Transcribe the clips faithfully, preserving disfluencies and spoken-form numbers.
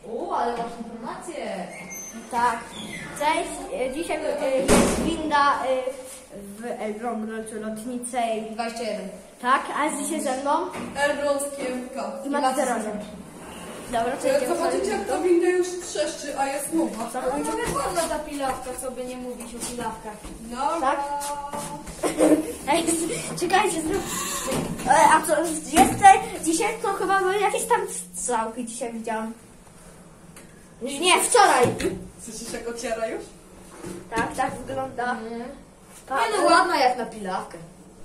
U, ale masz informacje. Tak. Cześć, e, dzisiaj e, jest winda e, w Elblągu, lotnicej. dwadzieścia jeden. Tak, a jest dzisiaj ze mną Elbląskiego. i Maceronem. Dobra, to idziemy Zobaczycie, jak ta winda już trzeszczy, a jest nowa. Co? No to jest ładna ta pilawka, co by nie mówić o pilawkach. No, Tak? Ej, czekajcie, zrób... E, a co, jest tutaj, dzisiaj to chyba były jakieś tam strzałki dzisiaj widziałam. Nie, wczoraj. Słyszysz, jak ociera już? Tak, tak wygląda. Nie, Tak. nie no ładna jak na pilawkę.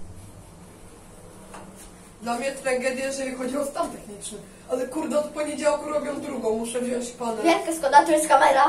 Dla mnie tragedia, jeżeli chodzi o stan techniczny. Ale kurde, od poniedziałku robią drugą, muszę wziąć panel. Wielka szkoda, tu jest kamera.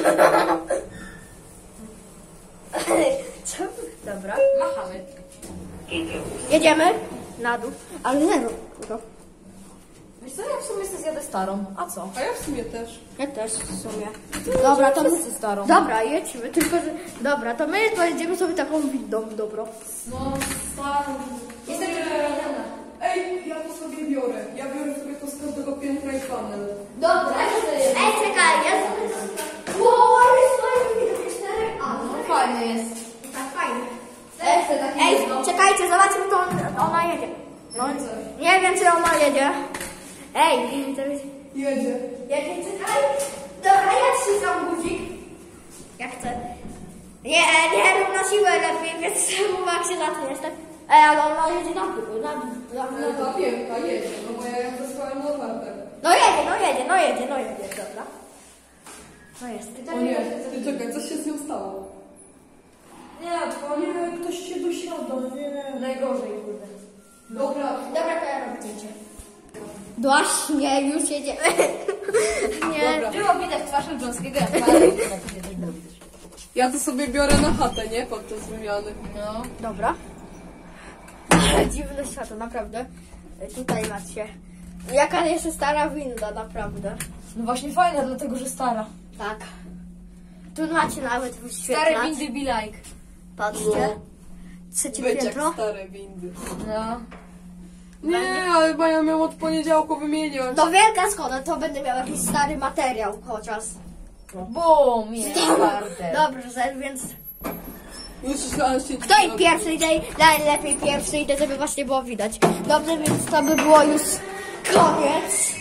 Co? Dobra. Machamy. Jedziemy na dół. Ale nie no. no. Wiesz co, ja w sumie sobie zjadę starą. A co? A ja w sumie też. Ja też w sumie. Dobra, to my... Wszyscy starą. Dobra, jedźmy, tylko że... Dobra, to my pojedziemy sobie taką windą, dobro. No, starą. Jestem przekonana. Ej, ja to sobie biorę. Ja biorę sobie to z każdego piętra i panel. Dobra, Ej, czekaj, ja sobie... Wow, ale fajnie, cztery A. no fajny jest. Tak, fajnie. Ej, chcę taki Ej, no. czekajcie, zobaczmy, to on, ona jedzie. No, nie wiem, czy ona jedzie. Ej, to jest... Jedzie. Jedzie, czekaj. Dobra, ja ściskam guzik. Ja chcę. Nie, nie rób na siłę lepiej, więc uwag się zaczniesz, tak? Ej, ale ona jedzie na dół, na dół, na dół. Ale ta piętka jedzie, no bo ja ją zasłałem na otwarte. No jedzie, no jedzie, no jedzie, no jedzie, dobra. No jest. O nie, ty czekaj, coś się z nią stało. Nie, to nie, ktoś się dosiada, nie. najgorzej, kurde. Dobra, Dobra, to ja robię zdjęcie. Właśnie, już jedziemy. Nie. Dobra. Było widać twarz Elbląskiego, jak ale nie było widać. ja to sobie biorę na chatę, nie? Podczas wymiany. No. Dobra. Ale dziwne światło, naprawdę. Tutaj macie. Jaka jest stara winda, naprawdę. No właśnie fajna, dlatego że stara. Tak. Tu macie nawet Stare wyświetlacz. windy be like. Patrzcie. Trzecie Być jak piętro. stare windy. No. Nie, ale chyba ja ją od poniedziałku wymieniać. To wielka szkoda, to będę miał jakiś stary materiał chociaż. Bum, jest warte. Dobrze, więc... Już myślałem, że się Kto i pierwszy idzie? Najlepiej pierwszy idę, żeby właśnie było widać. Dobrze, więc to by było już koniec.